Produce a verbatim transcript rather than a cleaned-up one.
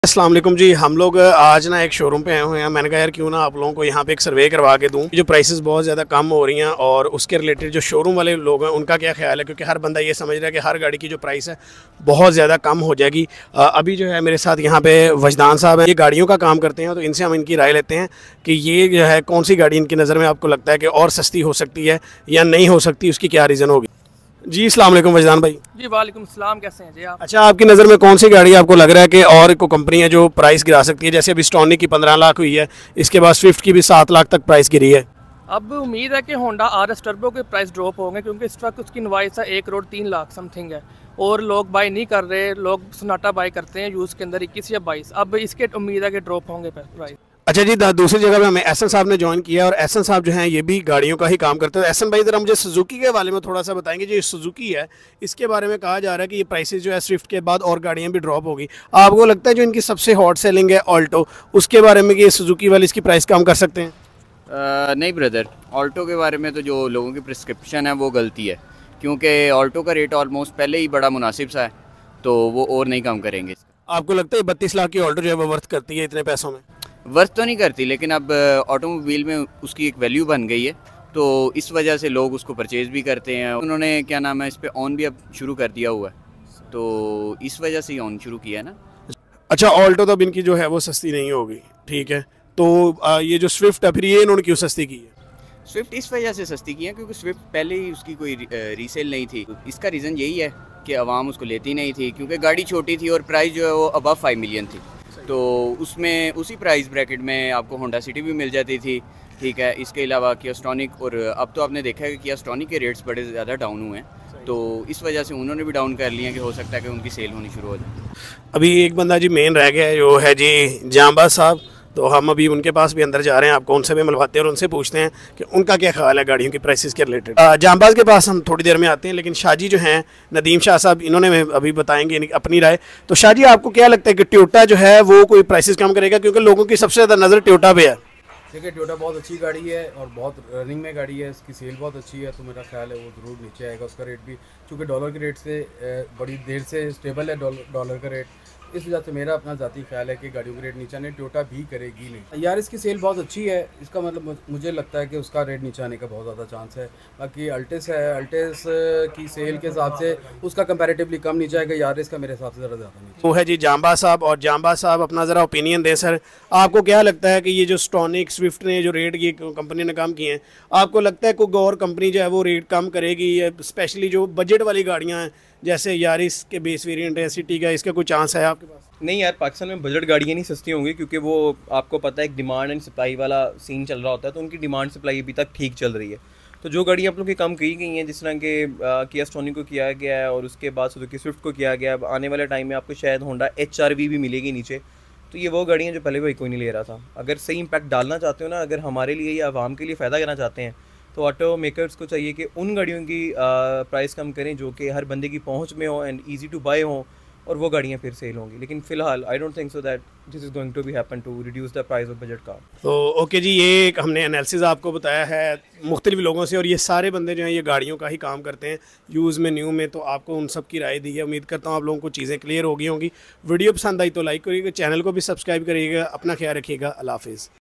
अस्सलाम वालेकुम जी। हम लोग आज ना एक शोरूम पे आए हुए हैं। मैंने कहा यार क्यों ना आप लोगों को यहाँ पे एक सर्वे करवा के दूँ। जो प्राइसेस बहुत ज़्यादा कम हो रही हैं और उसके रिलेटेड जो शोरूम वाले लोग हैं उनका क्या ख्याल है, क्योंकि हर बंदा ये समझ रहा है कि हर गाड़ी की जो प्राइस है बहुत ज़्यादा कम हो जाएगी। अभी जो है मेरे साथ यहाँ पे वजदान साहब हैं, ये गाड़ियों का काम करते हैं, तो इनसे हम इनकी राय लेते हैं कि ये जो है कौन सी गाड़ी इनकी नज़र में आपको लगता है कि और सस्ती हो सकती है या नहीं हो सकती, उसकी क्या रीज़न होगी। जी अस्सलाम वालेकुम वजदान भाई। जी वालेकुम सलाम, कैसे हैं जी आप? अच्छा, आपकी नज़र में कौन सी गाड़ी आपको लग रहा है कि और को कंपनी है जो प्राइस गिरा सकती है? जैसे अभी स्टॉनिक की पंद्रह लाख हुई है, इसके बाद स्विफ्ट की भी सात लाख तक प्राइस गिरी है। अब उम्मीद है कि होंडा आर एस टर्बो के प्राइस ड्रॉप होंगे, क्योंकि इस वक्त उसकी इनवाइस है एक करोड़ तीन लाख समथिंग है और लोग बाई नहीं कर रहे। लोग सोनाटा बाई करते हैं यूज़ के अंदर इक्कीस या बाईस। अब इसके उम्मीद है कि ड्रॉप होंगे प्राइस। अच्छा जी, दूसरी जगह पे हमें एहसन साहब ने ज्वाइन किया और एहसन साहब जो हैं ये भी गाड़ियों का ही काम करते हैं। एहसन भाई ज़रा मुझे सुजुकी के बारे में थोड़ा सा बताएंगे। जो सुजुकी है इसके बारे में कहा जा रहा है कि ये प्राइसेस जो है स्विफ्ट के बाद और गाड़ियाँ भी ड्रॉप होगी। आपको लगता है जो इनकी सबसे हॉट सेलिंग है ऑल्टो, उसके बारे में कि ये सुजुकी वाले इसकी प्राइस कम कर सकते हैं? आ, नहीं ब्रदर, ऑल्टो के बारे में तो जो लोगों की प्रिस्क्रिप्शन है वो गलती है, क्योंकि ऑल्टो का रेट ऑलमोस्ट पहले ही बड़ा मुनासिब सा है, तो वो और नहीं कम करेंगे। आपको लगता है बत्तीस लाख की ऑल्टो जो है वो वर्थ करती है इतने पैसों में? वर्थ तो नहीं करती, लेकिन अब ऑटोमोबाइल में उसकी एक वैल्यू बन गई है, तो इस वजह से लोग उसको परचेज़ भी करते हैं। उन्होंने क्या नाम है इस पर ऑन भी अब शुरू कर दिया हुआ है, तो इस वजह से ही ऑन शुरू किया है ना। अच्छा, ऑल्टो तो अब इनकी जो है वो सस्ती नहीं होगी, ठीक है, तो आ, ये जो स्विफ्ट है फिर ये इन्होंने क्यों सस्ती की है? स्विफ्ट इस वजह से सस्ती की है क्योंकि स्विफ्ट पहले ही उसकी कोई रीसेल नहीं थी। इसका रीज़न यही है कि आवाम उसको लेती नहीं थी, क्योंकि गाड़ी छोटी थी और प्राइस जो है वो अबव फाइव मिलियन थी, तो उसमें उसी प्राइस ब्रैकेट में आपको होंडा सिटी भी मिल जाती थी, ठीक है। इसके अलावा किया स्टॉनिक, और अब तो आपने देखा है कि किया स्टॉनिक के रेट्स बड़े ज़्यादा डाउन हुए हैं, तो इस वजह से उन्होंने भी डाउन कर लिया कि हो सकता है कि उनकी सेल होनी शुरू हो जाए। अभी एक बंदा जी मेन रह गया है जो है जी जांबाज साहब, तो हम अभी उनके पास भी अंदर जा रहे हैं, आपको उनसे भी मिलवाते हैं और उनसे पूछते हैं कि उनका क्या ख्याल है गाड़ियों की प्राइसेस के रिलेटेड। जांबाज के पास हम थोड़ी देर में आते हैं, लेकिन शाहजी जो हैं नदीम शाह साहब, इन्होंने अभी बताएंगे अपनी राय। तो शाहजी, आपको क्या लगता है कि टोयोटा जो है वो कोई प्राइसेस कम करेगा, क्योंकि लोगों की सबसे ज़्यादा नज़र टोयोटा पे है? देखिए, टोयोटा बहुत अच्छी गाड़ी है और बहुत रनिंग में गाड़ी है, इसकी सेल बहुत अच्छी है, तो मेरा ख्याल है वो ज़रूर नीचे आएगा। उसका रेट भी चूँकि डॉलर के रेट से बड़ी देर से स्टेबल है डॉलर का रेट, इस वजह से मेरा अपना ज़ाती ख्याल है कि गाड़ियों के रेट नीचे आने टोयोटा भी करेगी नहीं। यार इसकी सेल बहुत अच्छी है, इसका मतलब मुझे लगता है कि उसका रेट नीचे आने का बहुत ज़्यादा चांस है। बाकी अल्टिस है, अल्टिस की सेल के हिसाब से उसका कंपैरेटिवली कम नीचे आएगा, यार इसका मेरे हिसाब से ज़रा ज़्यादा नीचे। वो है जी जांबाज साहब, और जांबाज साहब अपना ज़रा ओपिनियन दें सर। आपको क्या लगता है कि ये जो स्टॉनिक स्विफ्ट ने जो रेट ये कंपनी ने कम किए हैं, आपको लगता है कोई और कंपनी जो है वो रेट कम करेगी, या स्पेशली जो बजट वाली गाड़ियाँ हैं जैसे यारिस के बेस वेरिएंट है, सिटी का, इसका कोई चांस है आपके पास? नहीं यार, पाकिस्तान में बजट गाड़ियाँ नहीं सस्ती होंगी, क्योंकि वो आपको पता है एक डिमांड एंड सप्लाई वाला सीन चल रहा होता है, तो उनकी डिमांड सप्लाई अभी तक ठीक चल रही है। तो जो गाड़ियाँ आप लोग की कम की गई हैं, जिस तरह के किया स्टॉनिक को किया गया है और उसके बाद सुजुकी स्विफ्ट को किया गया है, आने वाले टाइम में आपको शायद होंडा एच आर वी भी मिलेगी नीचे। तो ये वो गाड़ियाँ जो पहले भाई कोई नहीं ले रहा था। अगर सही इम्पैक्ट डालना चाहते हो ना, अगर हमारे लिए या आवाम के लिए फ़ायदा करना चाहते हैं, तो ऑटो मेकर्स को चाहिए कि उन गाड़ियों की प्राइस कम करें जो कि हर बंदे की पहुंच में हो एंड इजी टू बाय हो, और वो गाड़ियाँ फिर सेल होंगी। लेकिन फिलहाल I don't think so that this is going to be happen to reduce the price of budget car. तो ओके जी, ये एक हमने एनालिसिस आपको बताया है मुख्तलिफ लोगों से, और ये सारे बंदे जो हैं ये गाड़ियों का ही काम करते हैं, यूज़ में न्यू में, तो आपको उन सब की राय दी है। उम्मीद करता हूँ आप लोगों को चीज़ें क्लियर हो गई होंगी। वीडियो पसंद आई तो लाइक करिएगा, चैनल को भी सब्सक्राइब करिएगा। अपना ख्याल रखिएगा। अल्लाह हाफिज़।